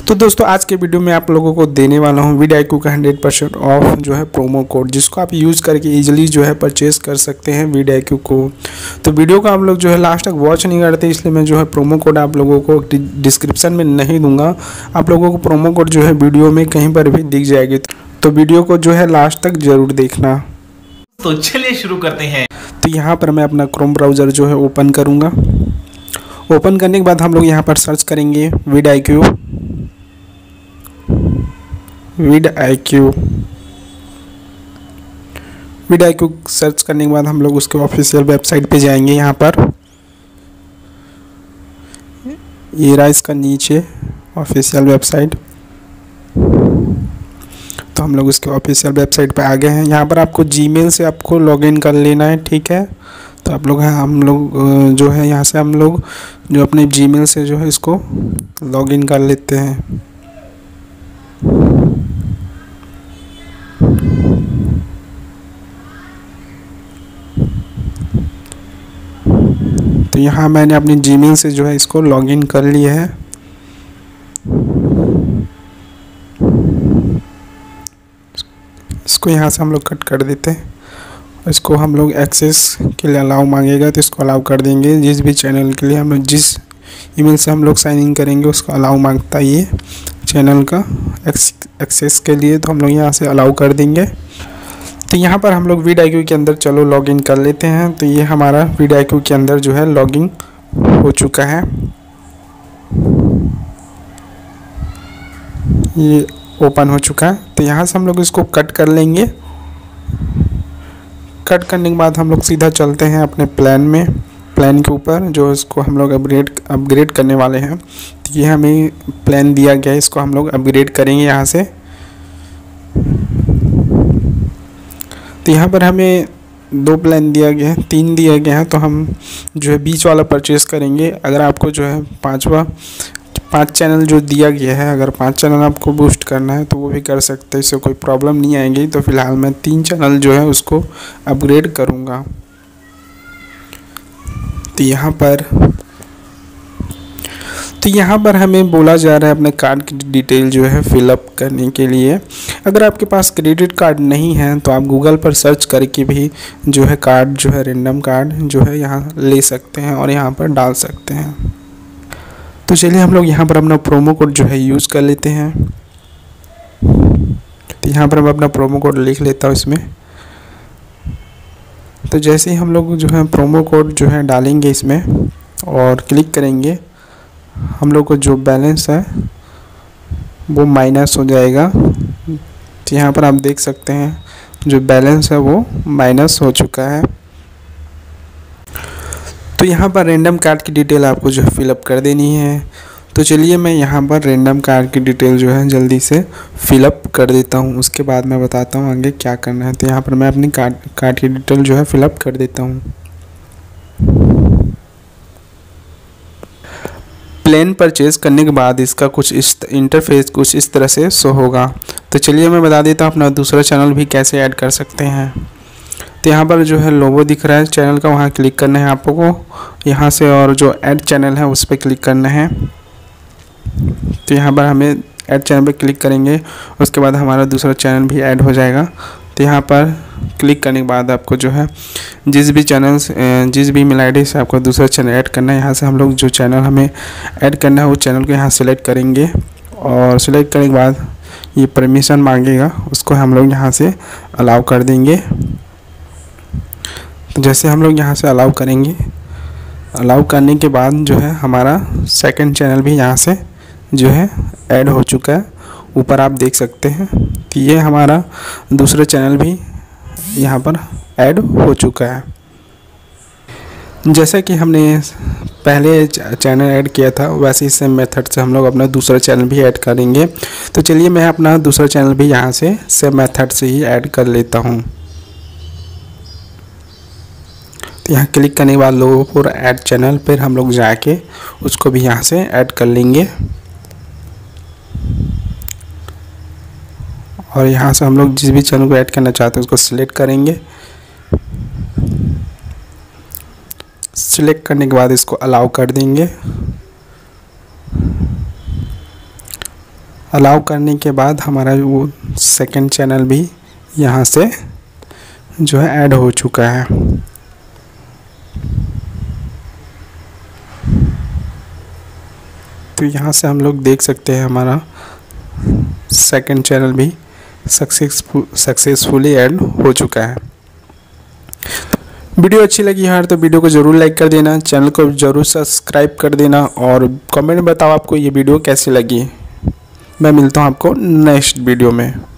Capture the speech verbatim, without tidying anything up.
तो दोस्तों आज के वीडियो में आप लोगों को देने वाला हूँ वीडियो का हंड्रेड परसेंट ऑफ जो है प्रोमो कोड, जिसको आप यूज़ करके इजीली जो है परचेस कर सकते हैं वीडियो को। तो वीडियो को आप लोग जो है लास्ट तक वॉच नहीं करते, इसलिए मैं जो है प्रोमो कोड आप लोगों को डिस्क्रिप्शन में नहीं दूंगा। आप लोगों को प्रोमो कोड जो है वीडियो में कहीं पर भी दिख जाएगी, तो वीडियो को जो है लास्ट तक ज़रूर देखना। तो चलिए शुरू करते हैं। तो यहाँ पर मैं अपना क्रोम ब्राउज़र जो है ओपन करूँगा। ओपन करने के बाद हम लोग यहाँ पर सर्च करेंगे VidIQ VidIQ VidIQ search करने के बाद हम लोग उसके ऑफिशियल वेबसाइट पे जाएंगे। यहाँ पर ये रहा इसका नीचे ऑफिशियल वेबसाइट। तो हम लोग उसके ऑफिशियल वेबसाइट पे आ गए हैं। यहाँ पर आपको जीमेल से आपको लॉगिन कर लेना है, ठीक है। तो आप लोग हैं हम लोग जो है यहाँ से हम लोग जो अपने जीमेल से जो है इसको लॉगिन कर लेते हैं। तो यहाँ मैंने अपनी जीमेल से जो है इसको लॉगिन कर लिया है। इसको यहाँ से हम लोग कट कर देते हैं। इसको हम लोग एक्सेस के लिए अलाउ मांगेगा, तो इसको अलाउ कर देंगे। जिस भी चैनल के लिए हम लोग जिस ईमेल से हम लोग साइन इन करेंगे उसको अलाउ मांगता है ये चैनल का एक्सेस के लिए, तो हम लोग यहाँ से अलाउ कर देंगे। तो यहाँ पर हम लोग विड आई क्यू के अंदर चलो लॉगिन कर लेते हैं। तो ये हमारा विड आई क्यू के अंदर जो है लॉगिन हो चुका है। ये ओपन हो चुका है। तो यहाँ से हम लोग इसको कट कर लेंगे। कट करने के बाद हम लोग सीधा चलते हैं अपने प्लान में, प्लान के ऊपर जो इसको हम लोग अपग्रेड अपग्रेड करने वाले हैं। तो ये हमें प्लान दिया गया है, इसको हम लोग अपग्रेड करेंगे यहाँ से। तो यहाँ पर हमें दो प्लान दिया गया है, तीन दिया गया है, तो हम जो है बीच वाला परचेज़ करेंगे। अगर आपको जो है पांचवा पांच चैनल जो दिया गया है, अगर पांच चैनल आपको बूस्ट करना है तो वो भी कर सकते हैं, इससे कोई प्रॉब्लम नहीं आएगी। तो फिलहाल मैं तीन चैनल जो है उसको अपग्रेड करूँगा। तो यहाँ पर तो यहाँ पर हमें बोला जा रहा है अपने कार्ड की डिटेल जो है फिलअप करने के लिए। अगर आपके पास क्रेडिट कार्ड नहीं है तो आप गूगल पर सर्च करके भी जो है कार्ड जो है रैंडम कार्ड जो है यहाँ ले सकते हैं और यहाँ पर डाल सकते हैं। तो चलिए हम लोग यहाँ पर अपना प्रोमो कोड जो है यूज़ कर लेते हैं। तो यहाँ पर मैं अपना प्रोमो कोड लिख लेता हूँ इसमें। तो जैसे ही हम लोग जो है प्रोमो कोड जो है डालेंगे इसमें और क्लिक करेंगे, हम लोग को जो बैलेंस है वो माइनस हो जाएगा। तो यहाँ पर आप देख सकते हैं जो बैलेंस है वो माइनस हो चुका है। तो यहाँ पर रैंडम कार्ड की डिटेल आपको जो है फिलअप कर देनी है। तो चलिए मैं यहाँ पर रैंडम कार्ड की डिटेल जो है जल्दी से फिलअप कर देता हूँ, उसके बाद मैं बताता हूँ आगे क्या करना है। तो यहाँ पर मैं अपनी कार्ड कार्ड की डिटेल जो है फिलअप कर देता हूँ। प्लान परचेज़ करने के बाद इसका कुछ इस इंटरफेस कुछ इस तरह से शो होगा। तो चलिए मैं बता देता हूँ अपना दूसरा चैनल भी कैसे ऐड कर सकते हैं। तो यहाँ पर जो है लोगो दिख रहा है चैनल का, वहाँ क्लिक करना है आपको यहाँ से, और जो ऐड चैनल है उस पर क्लिक करना है। तो यहाँ पर हमें ऐड चैनल पे क्लिक करेंगे, उसके बाद हमारा दूसरा चैनल भी ऐड हो जाएगा। तो यहाँ पर क्लिक करने के बाद आपको जो है जिस भी चैनल जिस भी ईमेल आई डी से आपको दूसरा चैनल ऐड करना है, यहाँ से हम लोग जो चैनल हमें ऐड करना है वो चैनल को यहाँ सेलेक्ट करेंगे। और सेलेक्ट करने के बाद ये परमिशन मांगेगा, उसको हम लोग यहाँ से अलाउ कर देंगे। तो जैसे हम लोग यहाँ से अलाउ करेंगे, अलाउ करने के बाद जो है हमारा सेकंड चैनल भी यहाँ से जो है ऐड हो चुका है, ऊपर आप देख सकते हैं। तो ये हमारा दूसरा चैनल भी यहाँ पर ऐड हो चुका है। जैसा कि हमने पहले चैनल ऐड किया था वैसे ही सेम मेथड से हम लोग अपना दूसरा चैनल भी ऐड करेंगे। तो चलिए मैं अपना दूसरा चैनल भी यहाँ से सेम मेथड से ही ऐड कर लेता हूँ। तो यहाँ क्लिक करने के बाद लोगों पर ऐड चैनल पर हम लोग जाके उसको भी यहाँ से ऐड कर लेंगे। और यहाँ से हम लोग जिस भी चैनल को ऐड करना चाहते हैं उसको सिलेक्ट करेंगे। सिलेक्ट करने के बाद इसको अलाउ कर देंगे। अलाउ करने के बाद हमारा वो सेकंड चैनल भी यहाँ से जो है ऐड हो चुका है। तो यहाँ से हम लोग देख सकते हैं हमारा सेकंड चैनल भी सक्सेसफुल सक्सेसफुली ऐड हो चुका है। वीडियो अच्छी लगी यार तो वीडियो को ज़रूर लाइक कर देना, चैनल को ज़रूर सब्सक्राइब कर देना और कमेंट में बताओ आपको ये वीडियो कैसी लगी। मैं मिलता हूँ आपको नेक्स्ट वीडियो में।